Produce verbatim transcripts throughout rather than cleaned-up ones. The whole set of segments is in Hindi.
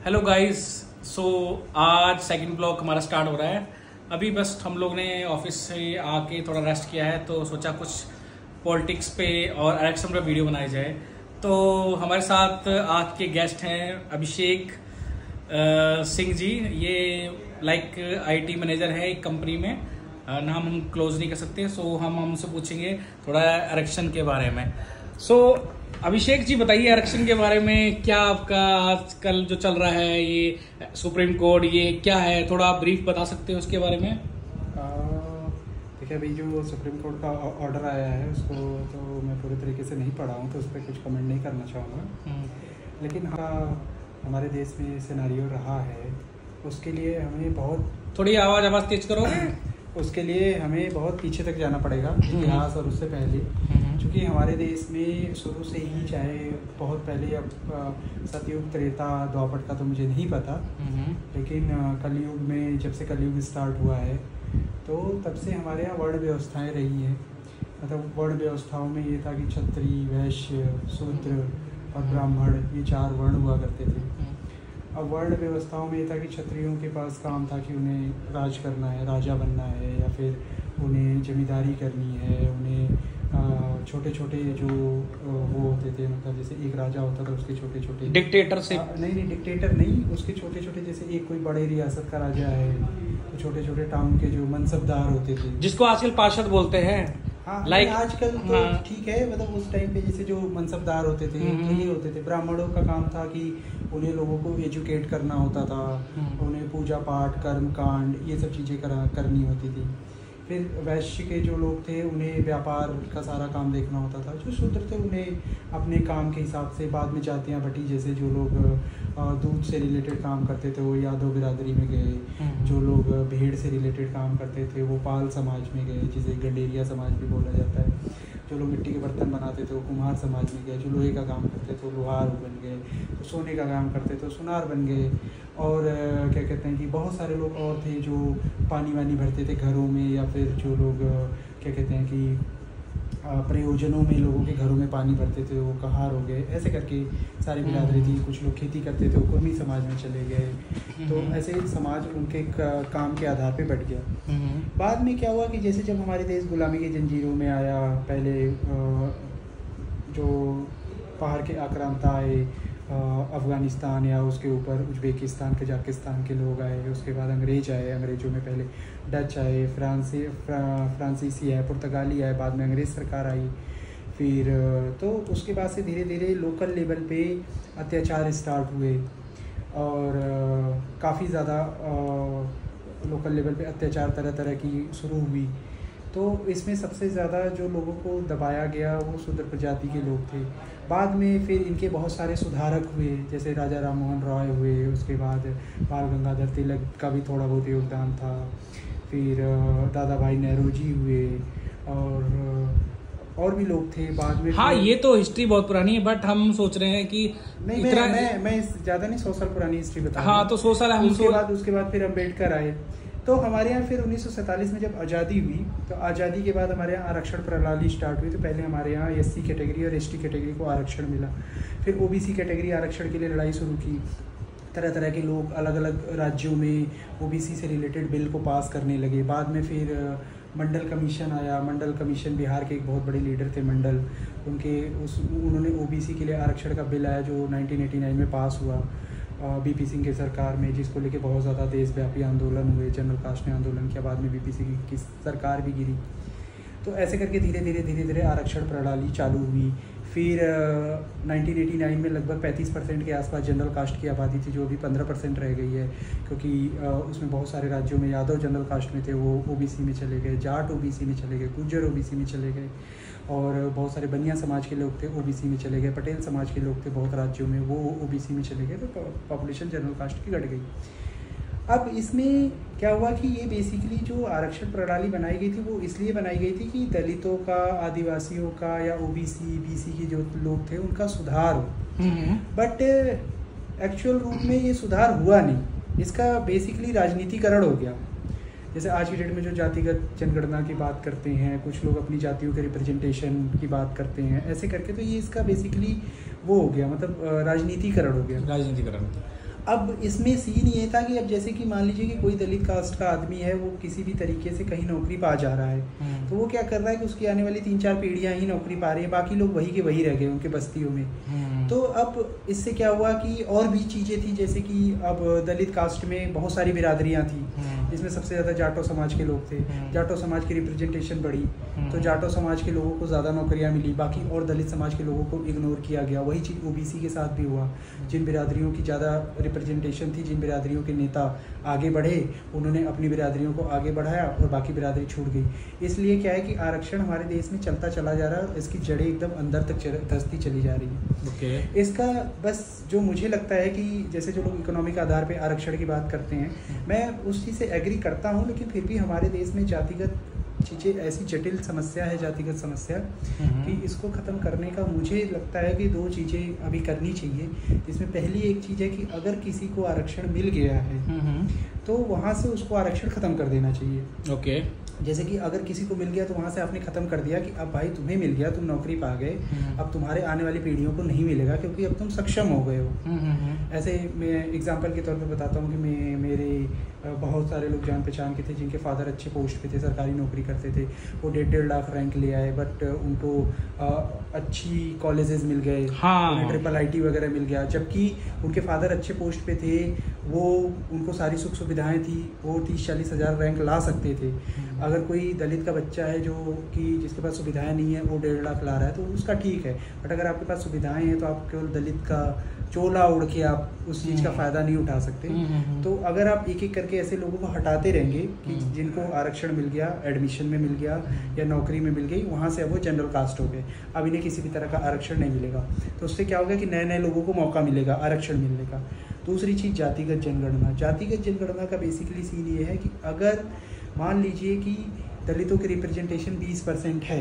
हेलो गाइस, सो आज सेकंड ब्लॉग हमारा स्टार्ट हो रहा है। अभी बस हम लोग ने ऑफिस से आके थोड़ा रेस्ट किया है, तो सोचा कुछ पॉलिटिक्स पे और इलेक्शन पे वीडियो बनाई जाए। तो हमारे साथ आज के गेस्ट हैं अभिषेक अ, सिंह जी। ये लाइक आईटी मैनेजर है एक कंपनी में, अ, नाम हम क्लोज नहीं कर सकते। सो हम हमसे पूछेंगे थोड़ा इलेक्शन के बारे में। सो अभिषेक जी बताइए, आरक्षण के बारे में क्या आपका आजकल जो चल रहा है, ये सुप्रीम कोर्ट, ये क्या है, थोड़ा आप ब्रीफ बता सकते हो उसके बारे में? देखिए, अभी जो सुप्रीम कोर्ट का ऑर्डर आया है उसको तो मैं पूरे तरीके से नहीं पढ़ा हूँ, तो उस पर कुछ कमेंट नहीं करना चाहूँगा। लेकिन हाँ, हमारे देश में सिनेरियो रहा है, उसके लिए हमें बहुत थोड़ी आवाज आवाज तेज करोगे? उसके लिए हमें बहुत पीछे तक जाना पड़ेगा, इतिहास और उससे पहले, क्योंकि हमारे देश में शुरू से ही, चाहे बहुत पहले, अब सतयुग, त्रेता, द्वापर का तो मुझे नहीं पता, लेकिन कलयुग में, जब से कलयुग स्टार्ट हुआ है तो तब से हमारे यहाँ वर्ण व्यवस्थाएं रही हैं। मतलब वर्ण व्यवस्थाओं में ये था कि क्षत्रिय, वैश्य, शूद्र और ब्राह्मण, ये चार वर्ण हुआ करते थे। अब वर्ण व्यवस्थाओं में ये था कि क्षत्रियों के पास काम था कि उन्हें राज करना है, राजा बनना है, या फिर उन्हें जमींदारी करनी है, उन्हें छोटे छोटे जो वो होते थे, मतलब जैसे एक राजा होता था, उसके छोटे छोटे डिक्टेटर से, नहीं नहीं डिक्टेटर नहीं, उसके छोटे छोटे, जैसे एक कोई बड़े रियासत का राजा है, तो छोटे छोटे टाउन के जो मनसबदार होते थे, जिसको आजकल पार्षद बोलते हैं। हाँ, लाइक आजकल तो ठीक है, मतलब उस टाइम पे जैसे जो मनसबदार होते थे, ये होते थे। ब्राह्मणों का काम था कि उन्हें लोगों को एजुकेट करना होता था, उन्हें पूजा पाठ, कर्म कांड, ये सब चीज़ें करा करनी होती थी। फिर वैश्य के जो लोग थे, उन्हें व्यापार का सारा काम देखना होता था। जो शूद्र थे, उन्हें अपने काम के हिसाब से, बाद में जातियाँ बटी, जैसे जो लोग दूध से रिलेटेड काम करते थे वो यादव बिरादरी में गए, जो लोग भेड़ से रिलेटेड काम करते थे वो पाल समाज में गए, जिसे गंडेरिया समाज भी बोला जाता है। जो लोग मिट्टी के बर्तन बनाते थे वो कुम्हार समाज में गए, जो लोहे का काम करते थे वो लोहार बन गए, तो सोने का काम करते थे तो सुनार बन गए। और क्या कहते हैं कि बहुत सारे लोग और थे जो पानी वानी भरते थे घरों में, या फिर जो लोग क्या कहते हैं कि प्रयोजनों में लोगों के घरों में पानी भरते थे, वो कहार हो गए। ऐसे करके सारी बिरादरी थी। कुछ लोग खेती करते थे, वो कुर्मी समाज में चले गए। तो ऐसे समाज उनके काम के आधार पे बढ़ गया। बाद में क्या हुआ कि जैसे जब हमारे देश गुलामी की जंजीरों में आया, पहले जो बाहर के आक्रांता आए, अफ़गानिस्तान या उसके ऊपर उज़्बेकिस्तान, कजाकिस्तान के लोग आए, उसके बाद अंग्रेज आए। अंग्रेज़ों में पहले डच आए, फ्रांसी फ्रा, फ्रांसीसी आए, पुर्तगाली आए, बाद में अंग्रेज़ सरकार आई। फिर तो उसके बाद से धीरे धीरे लोकल लेवल पे अत्याचार स्टार्ट हुए, और काफ़ी ज़्यादा लोकल लेवल पे अत्याचार तरह तरह की शुरू हुई। तो इसमें सबसे ज़्यादा जो लोगों को दबाया गया वो शूद्र प्रजाति के लोग थे। बाद में फिर इनके बहुत सारे सुधारक हुए, जैसे राजा राम मोहन रॉय हुए, उसके बाद बाल गंगाधर तिलक का भी थोड़ा बहुत योगदान था। फिर दादा भाई नेहरू जी हुए, और और भी लोग थे बाद में। हाँ, ये तो हिस्ट्री बहुत पुरानी है, बट हम सोच रहे हैं कि नहीं, मैं मैं मैं ज़्यादा नहीं, सौ साल पुरानी हिस्ट्री बता। हाँ, तो सौ साल हम उसके बाद उसके बाद फिर अम्बेडकर आए। तो हमारे यहाँ फिर उन्नीस सौ सैंतालीस में जब आज़ादी हुई, तो आज़ादी के बाद हमारे यहाँ आरक्षण प्रणाली स्टार्ट हुई। तो पहले हमारे यहाँ एससी कैटेगरी और एसटी कैटेगरी को आरक्षण मिला। फिर ओबीसी कैटेगरी आरक्षण के लिए लड़ाई शुरू की। तरह तरह के लोग अलग अलग राज्यों में ओबीसी से रिलेटेड बिल को पास करने लगे। बाद में फिर मंडल कमीशन आया। मंडल कमीशन, बिहार के एक बहुत बड़े लीडर थे मंडल, उनके उस उन्होंने ओबीसी के लिए आरक्षण का बिल आया, जो नाइनटीन एटी नाइन में पास हुआ बीपी सिंह की सरकार में, जिसको लेके बहुत ज़्यादा देशव्यापी आंदोलन हुए। जनरल कास्ट ने आंदोलन किया, बाद में बीपी सिंह की सरकार भी गिरी। तो ऐसे करके धीरे धीरे धीरे धीरे आरक्षण प्रणाली चालू हुई। फिर नाइनटीन एटी नाइन में लगभग पैंतीस परसेंट के आसपास जनरल कास्ट की आबादी थी, जो अभी पंद्रह परसेंट रह गई है, क्योंकि आ, उसमें बहुत सारे राज्यों में यादव जनरल कास्ट में थे, वो ओबीसी में चले गए, जाट ओबीसी में चले गए, गुज्जर ओबीसी में चले गए, और बहुत सारे बनिया समाज के लोग थे ओबीसी में चले गए, पटेल समाज के लोग थे बहुत राज्यों में, वो ओबीसी में चले गए। तो पॉपुलेशन जनरल कास्ट की घट गई। अब इसमें क्या हुआ कि ये बेसिकली जो आरक्षण प्रणाली बनाई गई थी वो इसलिए बनाई गई थी कि दलितों का, आदिवासियों का, या ओबीसी बीसी के जो लोग थे उनका सुधार हो। बट एक्चुअल रूप में ये सुधार हुआ नहीं। इसका बेसिकली राजनीतिकरण हो गया। जैसे आज की डेट में जो जातिगत जनगणना की बात करते हैं, कुछ लोग अपनी जातियों के रिप्रेजेंटेशन की बात करते हैं, ऐसे करके, तो ये इसका बेसिकली वो हो गया, मतलब राजनीतिकरण हो गया। राजनीतिकरण अब इसमें सीन ये था कि अब जैसे कि मान लीजिए कि कोई दलित कास्ट का आदमी है, वो किसी भी तरीके से कहीं नौकरी पा जा रहा है, तो वो क्या कर रहा है कि उसकी आने वाली तीन चार पीढ़ियां ही नौकरी पा रही है, बाकी लोग वही के वही रह गए उनके बस्तियों में। तो अब इससे क्या हुआ कि और भी चीज़ें थी, जैसे कि अब दलित कास्ट में बहुत सारी बिरादरियाँ थी, जिसमें सबसे ज़्यादा जाटो समाज के लोग थे। जाटो समाज की रिप्रेजेंटेशन बढ़ी, तो जाटो समाज के लोगों को ज़्यादा नौकरियां मिली, बाकी और दलित समाज के लोगों को इग्नोर किया गया। वही चीज़ ओबीसी के साथ भी हुआ। जिन बिरादरियों की ज़्यादा रिप्रेजेंटेशन थी, जिन बिरादरियों के नेता आगे बढ़े, उन्होंने अपनी बिरादरियों को आगे बढ़ाया और बाकी बिरादरी छूट गई। इसलिए क्या है कि आरक्षण हमारे देश में चलता चला जा रहा है, इसकी जड़ें एकदम अंदर तक धंसती चली जा रही है। okay. इसका बस जो मुझे लगता है कि जैसे जो लोग इकोनॉमिक आधार पे आरक्षण की बात करते हैं, मैं उस चीज़ से एग्री करता हूँ, लेकिन फिर भी हमारे देश में जातिगत चीज़ें ऐसी जटिल समस्या है, जातिगत समस्या, कि इसको ख़त्म करने का मुझे लगता है कि दो चीज़ें अभी करनी चाहिए। इसमें पहली एक चीज़ है कि अगर किसी को आरक्षण मिल गया है तो वहाँ से उसको आरक्षण ख़त्म कर देना चाहिए। Okay okay. जैसे कि अगर किसी को मिल गया तो वहाँ से आपने ख़त्म कर दिया कि अब भाई तुम्हें मिल गया, तुम नौकरी पा गए, अब तुम्हारे आने वाली पीढ़ियों को नहीं मिलेगा क्योंकि अब तुम सक्षम हो गए हो। ऐसे मैं एग्जांपल के तौर पे बताता हूँ कि मैं मेरे बहुत सारे लोग जान पहचान के थे जिनके फादर अच्छे पोस्ट पे थे, सरकारी नौकरी करते थे, वो डेढ़ डेढ़ लाख रैंक ले आए, बट उनको आ, अच्छी कॉलेजेस मिल गए, हाँ। उन्हें ट्रिपल आई टी वगैरह मिल गया, जबकि उनके फादर अच्छे पोस्ट पे थे, वो उनको सारी सुख सुविधाएँ थी, वो तीस चालीस हज़ार रैंक ला सकते थे। अगर कोई दलित का बच्चा है जो कि जिसके पास सुविधाएं नहीं है, वो डेढ़ लाख ला रहा है तो उसका ठीक है, बट अगर आपके पास सुविधाएं हैं तो आप केवल दलित का चोला उड़ के आप उस चीज़ का फ़ायदा नहीं उठा सकते। तो अगर आप एक एक करके ऐसे लोगों को हटाते रहेंगे कि जिनको आरक्षण मिल गया, एडमिशन में मिल गया या नौकरी में मिल गई, वहाँ से अब वो जनरल कास्ट हो गए, अब इन्हें किसी भी तरह का आरक्षण नहीं मिलेगा, तो उससे क्या होगा कि नए नए लोगों को मौका मिलेगा आरक्षण मिलने का। दूसरी चीज़ जातिगत जनगणना। जातिगत जनगणना का बेसिकली सीन ये है कि अगर मान लीजिए कि दलितों की रिप्रेजेंटेशन बीस परसेंट है,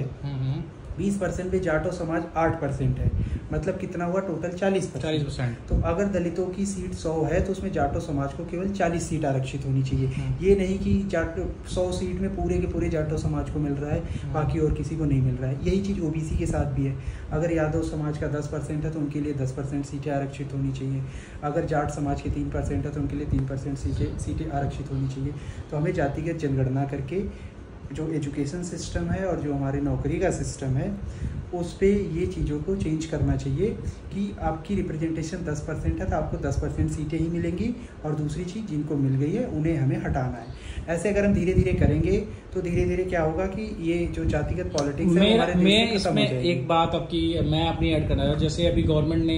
बीस परसेंट पे जाटो समाज आठ परसेंट है, मतलब कितना हुआ टोटल चालीस चालीस परसेंट। तो अगर दलितों की सीट सौ है तो उसमें जाटो समाज को केवल चालीस सीट आरक्षित होनी चाहिए। ये नहीं कि जाटो सौ सीट में पूरे के पूरे जाटो समाज को मिल रहा है, बाकी और किसी को नहीं मिल रहा है। यही चीज़ ओबीसी के साथ भी है। अगर यादव समाज का दस परसेंट है तो उनके लिए दस परसेंट सीटें आरक्षित होनी चाहिए, अगर जाट समाज के तीन परसेंट है तो उनके लिए तीन परसेंट सीटें सीटें आरक्षित होनी चाहिए। तो हमें जातिगत जनगणना करके जो एजुकेशन सिस्टम है और जो हमारे नौकरी का सिस्टम है उस पे ये चीज़ों को चेंज करना चाहिए कि आपकी रिप्रेजेंटेशन दस परसेंट है तो आपको दस परसेंट सीटें ही मिलेंगी, और दूसरी चीज़ जिनको मिल गई है उन्हें हमें हटाना है। ऐसे अगर हम धीरे धीरे करेंगे तो धीरे धीरे क्या होगा कि ये जो जातिगत पॉलिटिक्स है हमारे मैं इसमें एक बात आपकी मैं अपनी ऐड करना चाहूँ। जैसे अभी गवर्नमेंट ने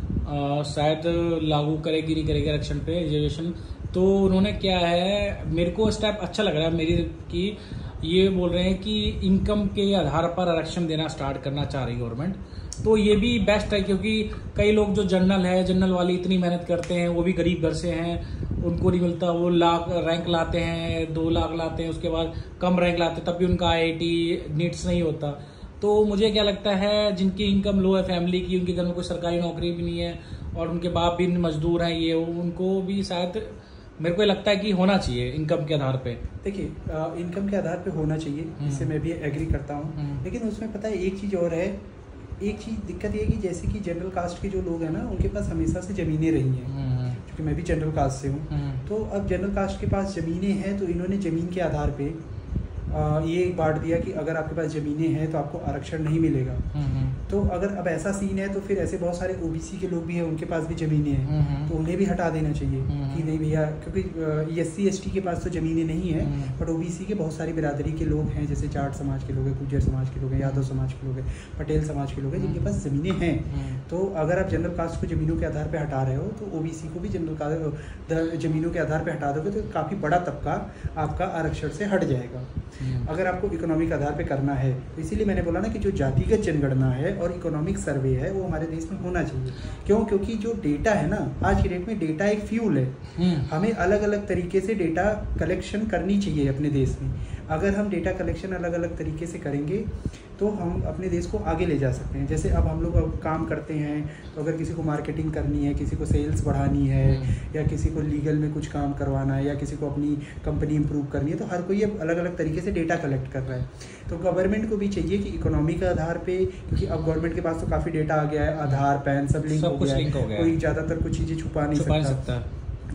आ, शायद लागू करेगी नहीं करेगी आरक्षण पे रिजर्वेशन, तो उन्होंने क्या है, मेरे को स्टेप अच्छा लग रहा है मेरी की ये बोल रहे हैं कि इनकम के आधार पर आरक्षण देना स्टार्ट करना चाह रही गवर्नमेंट। तो ये भी बेस्ट है, क्योंकि कई लोग जो जनरल है, जनरल वाले इतनी मेहनत करते हैं, वो भी गरीब घर से हैं, उनको नहीं मिलता, वो लाख रैंक लाते हैं, दो लाख लाते हैं, उसके बाद कम रैंक लाते हैं, तब भी उनका आई आई टी नीट्स नहीं होता। तो मुझे क्या लगता है, जिनकी इनकम लो है फैमिली की, उनके घर में कोई सरकारी नौकरी भी नहीं है और उनके बाप भी मजदूर हैं, ये उनको भी शायद मेरे को लगता है कि होना चाहिए इनकम के आधार पे। देखिए इनकम के आधार पे होना चाहिए, इससे मैं भी एग्री करता हूँ, लेकिन उसमें पता है एक चीज़ और है। एक चीज़ दिक्कत ये है कि जैसे कि जनरल कास्ट के जो लोग हैं ना, उनके पास हमेशा से ज़मीनें रही हैं, क्योंकि मैं भी जनरल कास्ट से हूँ। तो अब जनरल कास्ट के पास ज़मीनें हैं तो इन्होंने ज़मीन के आधार पे आ, ये बांट दिया कि अगर आपके पास ज़मीनें हैं तो आपको आरक्षण नहीं मिलेगा। तो अगर अब ऐसा सीन है तो फिर ऐसे बहुत सारे ओबीसी के लोग भी हैं, उनके पास भी ज़मीनें हैं, तो उन्हें भी हटा देना चाहिए कि नहीं भैया, क्योंकि एस सी एस टी के पास तो ज़मीनें नहीं है, बट ओबीसी के बहुत सारी बिरादरी के लोग हैं, जैसे जाट समाज के लोग हैं, गुज्जर समाज के लोग हैं, यादव समाज के लोग हैं, पटेल समाज के लोग हैं, जिनके पास ज़मीनें हैं। तो अगर आप जनरल कास्ट को ज़मीनों के आधार पर हटा रहे हो तो ओबीसी को भी जनरल ज़मीनों के आधार पर हटा दोगे तो काफ़ी बड़ा तबका आपका आरक्षण से हट जाएगा। अगर आपको इकोनॉमिक आधार पे करना है तो इसीलिए मैंने बोला ना कि जो जातिगत जनगणना है और इकोनॉमिक सर्वे है वो हमारे देश में होना चाहिए। क्यों? क्योंकि जो डेटा है ना, आज की डेट में डेटा एक फ्यूल है। हमें अलग अलग तरीके से डेटा कलेक्शन करनी चाहिए अपने देश में। अगर हम डेटा कलेक्शन अलग अलग तरीके से करेंगे तो हम अपने देश को आगे ले जा सकते हैं। जैसे अब हम लोग अब काम करते हैं तो अगर किसी को मार्केटिंग करनी है, किसी को सेल्स बढ़ानी है, या किसी को लीगल में कुछ काम करवाना है, या किसी को अपनी कंपनी इंप्रूव करनी है, तो हर कोई अब अलग अलग तरीके से डेटा कलेक्ट कर रहा है। तो गवर्नमेंट को भी चाहिए कि इकोनॉमी के आधार पे, क्योंकि अब गवर्नमेंट के पास तो काफ़ी डेटा आ गया है, आधार पैन सब लिंक हो गया है, कोई ज़्यादातर कुछ चीज़ें छुपा नहीं सकता।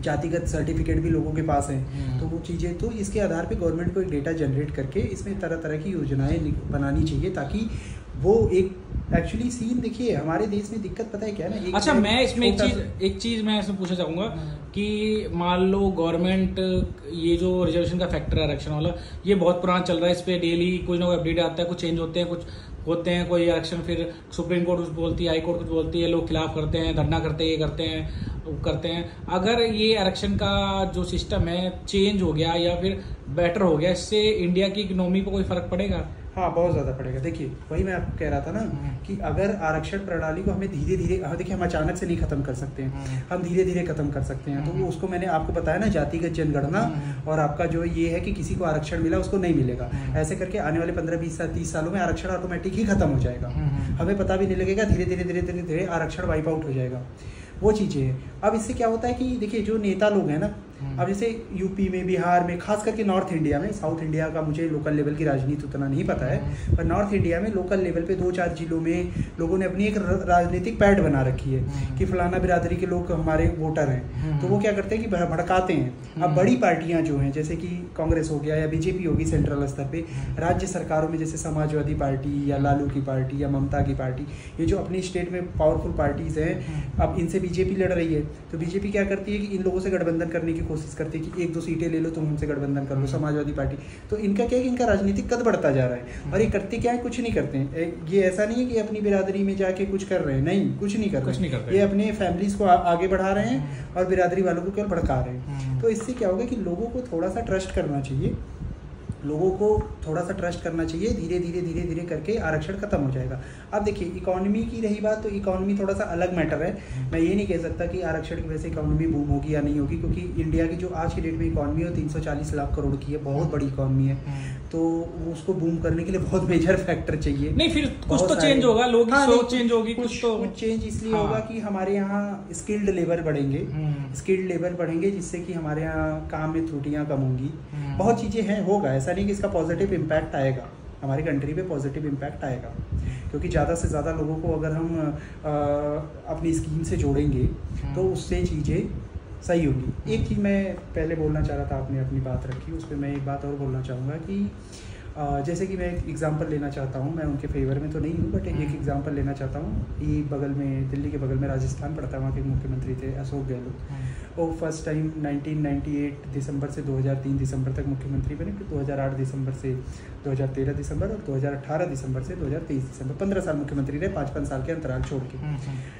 जातिगत सर्टिफिकेट भी लोगों के पास हैं, तो वो चीज़ें, तो इसके आधार पे गवर्नमेंट को एक डेटा जनरेट करके इसमें तरह तरह की योजनाएं बनानी चाहिए ताकि वो एक एक्चुअली सीन देखिए हमारे देश में दिक्कत पता है क्या है ना। अच्छा, मैं इसमें एक चीज एक चीज मैं इसमें पूछना चाहूंगा कि मान लो गवर्नमेंट ये जो रिजर्वेशन का फैक्टर है आरक्षण वाला, ये बहुत पुराना चल रहा है, इस पे डेली कुछ ना कुछ अपडेट आता है, कुछ चेंज होते हैं, कुछ होते हैं, कोई आरक्षण फिर सुप्रीम कोर्ट कुछ बोलती है, हाई कोर्ट कुछ बोलती है, लोग खिलाफ करते हैं, धरना करते हैं, ये करते हैं वो करते हैं। अगर ये आरक्षण का जो सिस्टम है चेंज हो गया या फिर बेटर हो गया, इससे इंडिया की इकोनॉमी पर कोई फर्क पड़ेगा? हाँ, बहुत ज़्यादा पड़ेगा। देखिए वही मैं आपको कह रहा था ना कि अगर आरक्षण प्रणाली को हमें धीरे धीरे, हाँ देखिए हम अचानक से नहीं खत्म कर सकते हैं, हम धीरे धीरे खत्म कर सकते हैं। तो वो उसको मैंने आपको बताया ना, जातिगत जनगणना और आपका जो ये है कि किसी को आरक्षण मिला उसको नहीं मिलेगा, ऐसे करके आने वाले पंद्रह बीस साल तीस सालों में आरक्षण ऑटोमेटिक ही खत्म हो जाएगा, हमें पता भी नहीं लगेगा, धीरे धीरे धीरे धीरे धीरे आरक्षण वाइप आउट हो जाएगा। वो चीज़ें हैं। अब इससे क्या होता है कि देखिए जो नेता लोग हैं ना, अब जैसे यूपी में, बिहार में, खास करके नॉर्थ इंडिया में, साउथ इंडिया का मुझे लोकल लेवल की राजनीति उतना नहीं पता है, पर नॉर्थ इंडिया में लोकल लेवल पे दो चार जिलों में लोगों ने अपनी एक राजनीतिक पैठ बना रखी है कि फलाना बिरादरी के लोग हमारे वोटर हैं, तो वो क्या करते हैं कि भड़काते हैं। अब बड़ी पार्टियां जो हैं जैसे कि कांग्रेस हो गया या बीजेपी होगी सेंट्रल स्तर पे, राज्य सरकारों में जैसे समाजवादी पार्टी या लालू की पार्टी या ममता की पार्टी, ये जो अपनी स्टेट में पावरफुल पार्टीज हैं, अब इनसे बीजेपी लड़ रही है, तो बीजेपी क्या करती है कि इन लोगों से गठबंधन करने की कोशिश करती है कि एक दो सीटें ले लो, तुम हमसे गठबंधन कर लो, समाजवादी पार्टी। तो इनका क्या है कि इनका राजनीतिक कद बढ़ता जा रहा है, और ये करते क्या है, कुछ नहीं करते हैं। ये ऐसा नहीं है कि अपनी बिरादरी में जाके कुछ कर रहे हैं, नहीं, कुछ नहीं कर रहे हैं, ये अपने फैमिलीज को आगे बढ़ा रहे हैं और बिरादरी वालों को केवल भड़का रहे हैं। तो इससे क्या होगा कि लोगों को थोड़ा सा ट्रस्ट करना चाहिए, लोगों को थोड़ा सा ट्रस्ट करना चाहिए, धीरे धीरे धीरे धीरे करके आरक्षण खत्म हो जाएगा। अब देखिए इकोनॉमी की रही बात, तो इकोनॉमी थोड़ा सा अलग मैटर है। मैं ये नहीं कह सकता कि आरक्षण की वजह से इकोनॉमी बूम होगी या नहीं होगी, क्योंकि इंडिया की जो आज की डेट में इकोनॉमी है तीन सौ चालीस लाख करोड़ की है, बहुत बड़ी इकोनॉमी है, तो उसको बूम करने के लिए बहुत मेजर फैक्टर चाहिए। नहीं, फिर कुछ तो चेंज होगा, लोग की सोच चेंज होगी, कुछ तो कुछ चेंज इसलिए होगा कि हमारे यहाँ स्किल्ड लेबर बढ़ेंगे, स्किल्ड लेबर बढ़ेंगे जिससे कि हमारे यहाँ काम में त्रुटियां कम होंगी, बहुत चीजें हैं, होगा। ऐसा नहीं कि इसका पॉजिटिव इम्पैक्ट आएगा, हमारी कंट्री पे पॉजिटिव इम्पैक्ट आएगा, क्योंकि ज़्यादा से ज़्यादा लोगों को अगर हम आ, अपनी स्कीम से जोड़ेंगे तो उससे चीज़ें सही होगी। एक चीज़ मैं पहले बोलना चाह रहा था, आपने अपनी बात रखी, उस पर मैं एक बात और बोलना चाहूँगा कि आ, जैसे कि मैं एक एग्जांपल लेना चाहता हूँ, मैं उनके फेवर में तो नहीं हूँ, बट एक एग्जांपल लेना चाहता हूँ कि बगल में, दिल्ली के बगल में राजस्थान पड़ता है, वहाँ के मुख्यमंत्री थे अशोक गहलोत। वो first time nineteen ninety eight दिसंबर से दो हज़ार तीन दिसंबर तक मुख्यमंत्री बने, फिर दो हज़ार आठ दिसंबर से दो हज़ार तेरह दिसंबर और दो हज़ार अठारह दिसंबर से दो हज़ार तेईस दिसंबर, पंद्रह साल मुख्यमंत्री रहे, पाँच पाँच साल के अंतराल छोड़ के।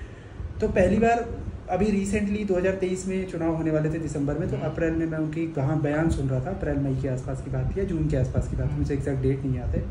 तो पहली बार अभी रिसेंटली दो हज़ार तेईस में चुनाव होने वाले थे दिसंबर में, तो अप्रैल में मैं उनकी कहाँ बयान सुन रहा था, अप्रैल मई के आसपास की बात या जून के आसपास की बात, मुझे एग्जैक्ट डेट नहीं याद है।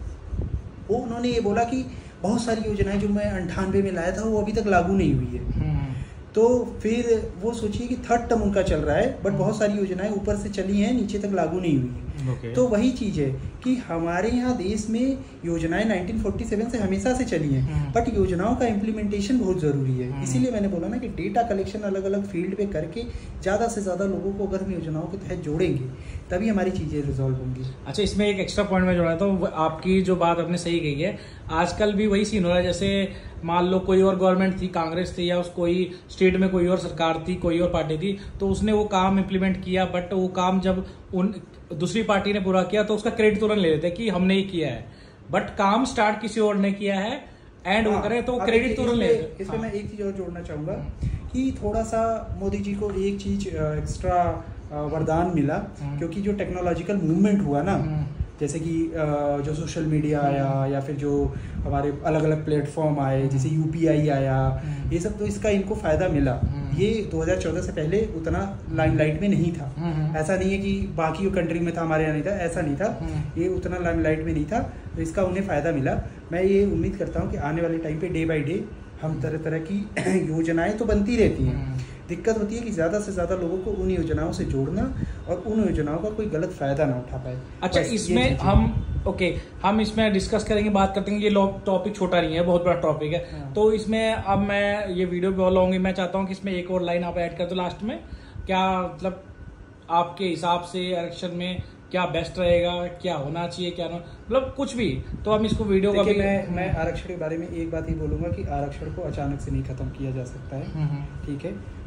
वो उन्होंने ये बोला कि बहुत सारी योजनाएं जो मैं अंठानवे में लाया था वो अभी तक लागू नहीं हुई है। तो फिर वो सोचिए कि थर्ड टर्म उनका चल रहा है, बट बहुत सारी योजनाएं ऊपर से चली हैं, नीचे तक लागू नहीं हुई है। okay. तो वही चीज़ है कि हमारे यहाँ देश में योजनाएं नाइनटीन फोर्टी सेवन से हमेशा से चली हैं, बट योजनाओं का इम्प्लीमेंटेशन बहुत ज़रूरी है। इसीलिए मैंने बोला ना कि डेटा कलेक्शन अलग अलग फील्ड पे करके ज़्यादा से ज़्यादा लोगों को अगर हम योजनाओं के तहत जोड़ेंगे तभी हमारी चीज़ें रिजॉल्व होंगी। अच्छा, इसमें एक एक्स्ट्रा पॉइंट में जोड़ा, तो आपकी जो बात आपने सही कही है, आजकल भी वही सीन हो रहा है। जैसे मान लो कोई और गवर्नमेंट थी, कांग्रेस थी, या उस कोई स्टेट में कोई और सरकार थी, कोई और पार्टी थी, तो उसने वो काम इम्प्लीमेंट किया, बट वो काम जब उन दूसरी पार्टी ने पूरा किया तो उसका क्रेडिट तुरंत ले लेते कि हमने ही किया है, बट काम स्टार्ट किसी और ने किया है, एंड वो करे तो क्रेडिट तुरंत ले लेते। इसमें मैं एक चीज और जोड़ना चाहूंगा कि थोड़ा सा मोदी जी को एक चीज एक्स्ट्रा वरदान मिला, क्योंकि जो टेक्नोलॉजिकल मूवमेंट हुआ ना, जैसे कि जो सोशल मीडिया आया या फिर जो हमारे अलग अलग प्लेटफॉर्म आए, जैसे यूपीआई आया, ये सब, तो इसका इनको फ़ायदा मिला। ये दो हज़ार चौदह से पहले उतना लाइमलाइट में नहीं था, ऐसा नहीं है कि बाकी कंट्री में था, हमारे यहाँ नहीं था, ऐसा नहीं था, ये उतना लाइमलाइट में नहीं था, तो इसका उन्हें फ़ायदा मिला। मैं ये उम्मीद करता हूँ कि आने वाले टाइम पे डे बाई डे हम तरह तरह की योजनाएं तो बनती रहती हैं, दिक्कत होती है कि ज़्यादा से ज़्यादा लोगों को उन योजनाओं से जोड़ना और उन योजनाओं का कोई गलत फायदा ना उठा पाए। अच्छा, इसमें हम ओके okay, हम इसमें डिस्कस करेंगे, बात करते हैं। ये टॉपिक छोटा नहीं है, बहुत बड़ा टॉपिक है। हाँ। तो इसमें अब मैं ये वीडियो भी लाऊंगी, मैं चाहता हूँ कि इसमें एक और लाइन आप ऐड कर दो लास्ट में, क्या मतलब आपके हिसाब से आरक्षण में क्या बेस्ट रहेगा, क्या होना चाहिए, क्या मतलब कुछ भी, तो हम इसको वीडियो का भी मैं मैं आरक्षण के बारे में एक बात ही बोलूंगा कि आरक्षण को अचानक से नहीं खत्म किया जा सकता है, ठीक है।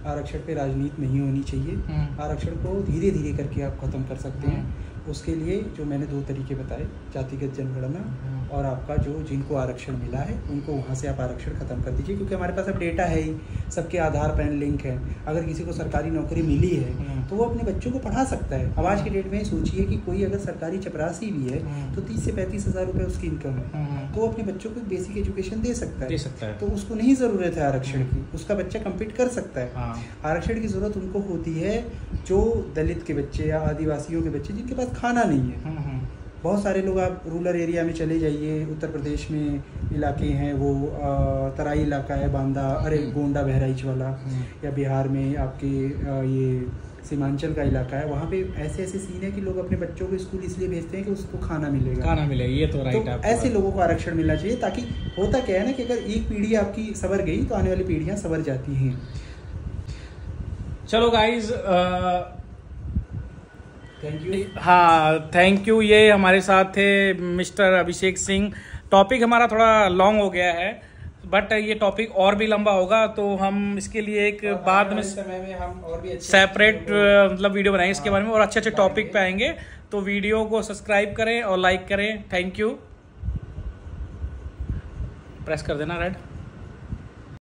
आरक्षण पे राजनीति नहीं होनी चाहिए। आरक्षण को धीरे धीरे करके आप खत्म कर सकते हैं। उसके लिए जो मैंने दो तरीके बताए, जातिगत जनगणना और आपका जो जिनको आरक्षण मिला है उनको वहाँ से आप आरक्षण खत्म कर दीजिए, क्योंकि हमारे पास अब डेटा है ही, सबके आधार पैन लिंक है। अगर किसी को सरकारी नौकरी मिली है तो वो अपने बच्चों को पढ़ा सकता है। अब आज के डेट में सोचिए कि कोई अगर सरकारी चपरासी भी है तो तीस से पैंतीस हज़ार रुपये उसकी इनकम है, तो वो अपने बच्चों को बेसिक एजुकेशन दे सकता है, दे सकता है। तो उसको नहीं ज़रूरत है आरक्षण की, उसका बच्चा कम्पीट कर सकता है। आरक्षण की ज़रूरत उनको होती है जो दलित के बच्चे या आदिवासियों के बच्चे जिनके पास खाना नहीं है। बहुत सारे लोग, आप रूरल एरिया में चले जाइए, उत्तर प्रदेश में इलाके हैं वो आ, तराई इलाका है, बांदा, अरे गोंडा बहराइच वाला, या बिहार में आपके आ, ये सीमांचल का इलाका है, वहाँ पे ऐसे ऐसे सीन है कि लोग अपने बच्चों को स्कूल इसलिए भेजते हैं कि उसको खाना मिलेगा, खाना मिलेगा। ये तो राइट है। तो ऐसे लोगों को आरक्षण मिलना चाहिए, ताकि होता क्या है ना कि अगर एक पीढ़ी आपकी सवर गई तो आने वाली पीढ़ियाँ सवर जाती हैं। चलो गाइज, थैंक यू। हाँ, थैंक यू। ये हमारे साथ थे मिस्टर अभिषेक सिंह। टॉपिक हमारा थोड़ा लॉन्ग हो गया है, बट ये टॉपिक और भी लंबा होगा, तो हम इसके लिए एक बाद में समय में हम और भी सेपरेट मतलब वीडियो बनाएंगे इसके बारे में, और अच्छे अच्छे टॉपिक पे आएंगे। तो वीडियो को सब्सक्राइब करें और लाइक करें। Thank you. प्रेस कर देना रेड।